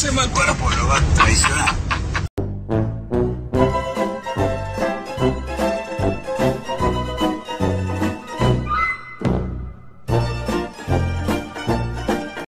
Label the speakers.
Speaker 1: hace mal.
Speaker 2: Bueno, pues lo va a traicionar.